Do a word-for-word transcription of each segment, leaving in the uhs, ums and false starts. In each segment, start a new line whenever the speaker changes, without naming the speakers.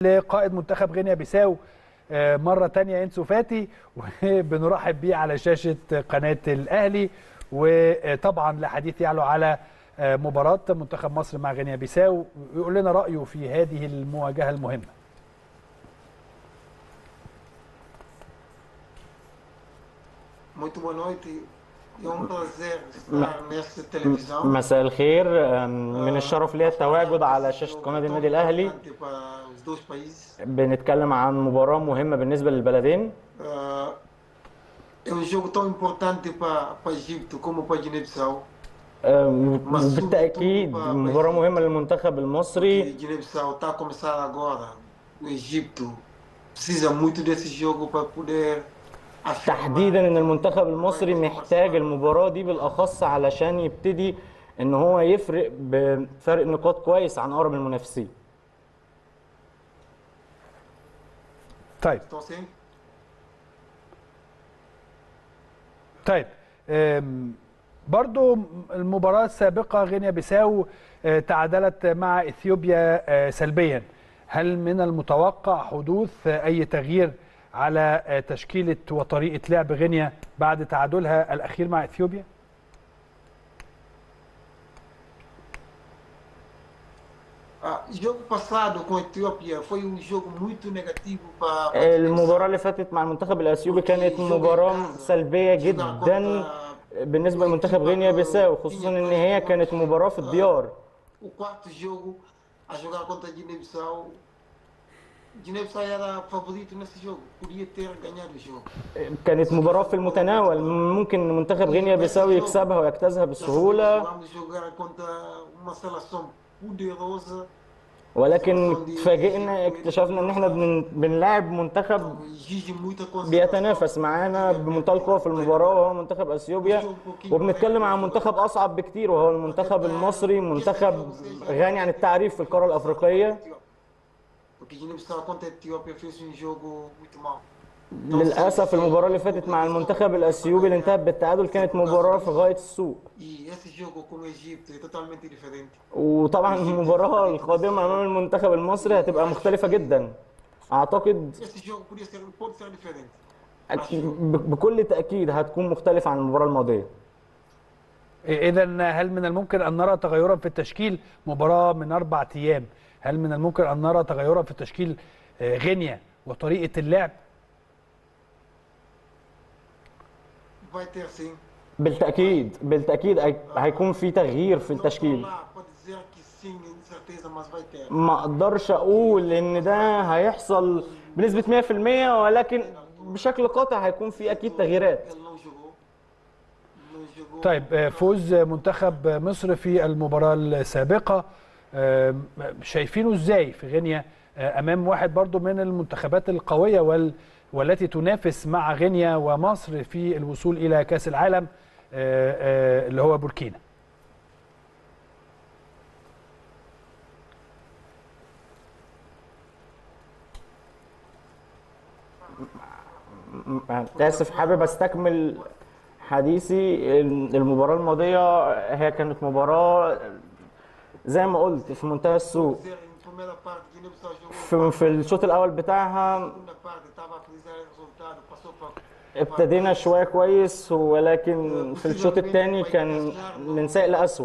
لقائد منتخب غينيا بيساو مرة تانية انسو فاتي، وبنرحب بيه على شاشة قناة الأهلي. وطبعا لحديث يعلو على مباراة منتخب مصر مع غينيا بيساو، ويقول لنا رأيه في هذه المواجهة المهمة.
Muito boa noite. É um prazer estar nesta televisão.
مساء الخير، من الشرف ليا التواجد على شاشة قناة النادي الأهلي.
Importante para os dois países.
بنتكلم عن مباراة مهمة بالنسبة للبلدين.
Ah, É um jogo tão importante para para Egito como para Guiné-Bissau.
بالتأكيد مباراة مهمة للمنتخب المصري.
Porque Guiné-Bissau está a começar agora. O Egito precisa muito desse jogo para poder
تحديدا ان المنتخب المصري محتاج المباراة دي بالاخص علشان يبتدي ان هو يفرق بفرق نقاط كويس عن اقرب المنافسين.
طيب طيب برضو المباراة السابقة غينيا بيساو تعادلت مع اثيوبيا سلبيا. هل من المتوقع حدوث اي تغيير على تشكيلة وطريقة لعب غينيا بعد تعادلها الأخير مع إثيوبيا؟
المباراة اللي فاتت مع المنتخب الأثيوبي كانت مباراة سلبية جدا بالنسبة لمنتخب غينيا بيساو، خصوصا إن هي كانت مباراة في الديار. كانت مباراة في المتناول، ممكن منتخب غينيا بيساو يكسبها ويجتازها بسهولة، ولكن اتفاجئنا اكتشفنا ان احنا بنلاعب منتخب بيتنافس معانا بمنتهى القوة في المباراة وهو منتخب اثيوبيا، وبنتكلم عن منتخب اصعب بكتير وهو المنتخب المصري، منتخب غني عن التعريف في القارة الافريقية. للأسف المباراة اللي فاتت مع المنتخب الأثيوبي اللي انتهت بالتعادل كانت مباراة في غاية السوء. وطبعا المباراة القادمة أمام المنتخب المصري هتبقى مختلفة جدا. أعتقد بكل تأكيد هتكون مختلفة عن المباراة الماضية.
إذا هل من الممكن أن نرى تغيرا في التشكيل؟ مباراة من أربع أيام، هل من الممكن أن نرى تغيرا في تشكيل غينيا وطريقة اللعب؟
بالتأكيد بالتأكيد هيكون في تغيير في التشكيل. ما اقدرش اقول ان ده هيحصل بنسبة مية في المية، ولكن بشكل قاطع هيكون في اكيد تغييرات.
طيب، فوز منتخب مصر في المباراة السابقة شايفينه ازاي في غينيا امام واحد برضو من المنتخبات القوية وال والتي تنافس مع غينيا ومصر في الوصول إلى كأس العالم اللي هو بوركينا؟
آسف، حابب أستكمل حديثي. المباراة الماضية هي كانت مباراة زي ما قلت في منتهى السوء. في, في الشوط الأول بتاعها ابتدينا شوية كويس، ولكن في الشوط الثاني كان من سيء لأسوأ.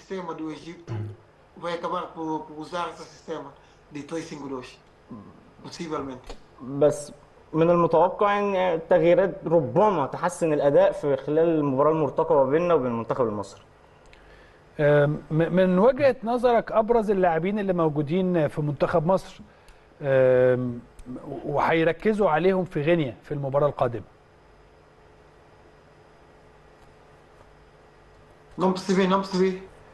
بس من المتوقع ان التغييرات ربما تحسن الأداء في خلال المباراة المرتقبة بيننا وبين المنتخب المصري.
من وجهة نظرك أبرز اللاعبين اللي موجودين في منتخب مصر وهيركزوا عليهم في غينيا في المباراة القادمة؟
Não percebi, não percebi.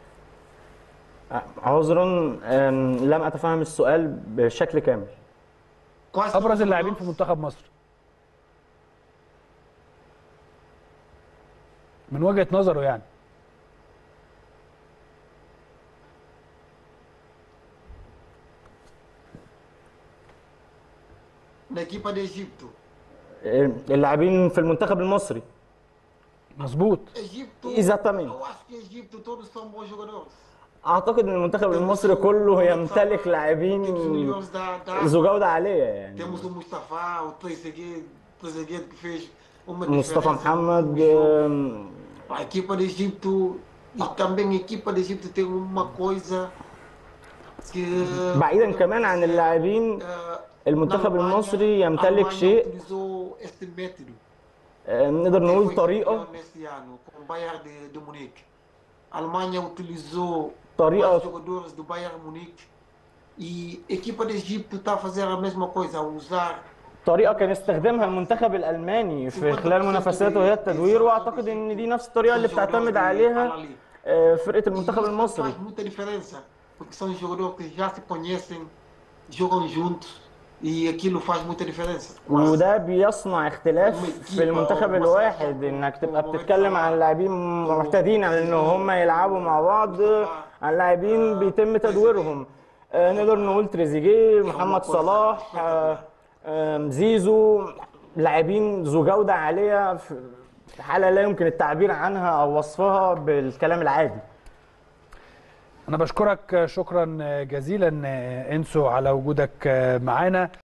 عذرا، لم أتفهم السؤال بشكل كامل.
أبرز اللاعبين في منتخب مصر من وجهة نظره يعني.
اللاعبين في المنتخب المصري.
مظبوط.
Exatamente. اعتقد ان المنتخب المصري كله يمتلك لاعبين ذو جوده عاليه يعني.
Temos o Mustafa, o Trezeguet, Trezeguet que fez uma
مصطفى
diferença
محمد
no jogo.
آم،
A equipa do Egito e também a equipa do Egito tem uma coisa que
بعيدا كمان عن اللاعبين
آه،
المنتخب
na Alemanha,
المصري
a
يمتلك
Alemanha
شيء
utilizou este método
آم، نقدر
que
نقول
foi
طريقه
campeão neste ano com o Bayern de, de Munique. A Alemanha utilizou
طريقه
vários jogadores do Bayern Munique e a equipa do Egito está a fazer a mesma coisa, a usar
طريقه كان استخدامها المنتخب الالماني في خلال منافساته هي التدوير، واعتقد ان دي نفس الطريقه اللي بتعتمد عليها آه، فرقه المنتخب
E isso
المصري.
faz muita diferença, porque são jogadores que já se conhecem, jogam juntos e aquilo faz muita diferença.
وده بيصنع اختلاف في المنتخب الواحد، انك تبقى بتتكلم عن لاعبين معتادين على ان هم يلعبوا مع بعض، عن لاعبين بيتم تدويرهم. آه، نقدر نقول تريزيجيه، محمد صلاح، آه، آه، زيزو، لاعبين ذو جودة عالية في حالة لا يمكن التعبير عنها او وصفها بالكلام العادي.
أنا بشكرك شكرا جزيلا إنسو على وجودك معنا.